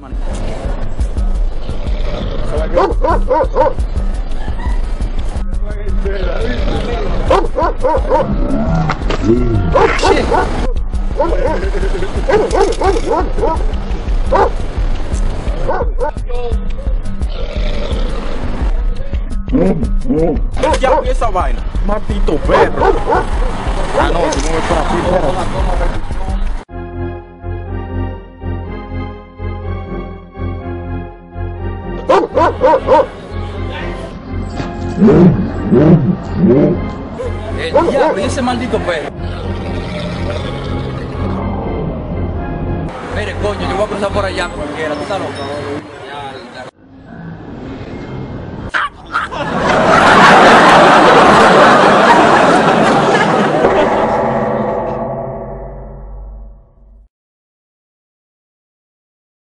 Ya esa vaina, maldito perro. Ah, no, tú no me estás Diablo, y ese maldito perro. Mire, coño, yo voy a cruzar por allá cualquiera, tú estás loco.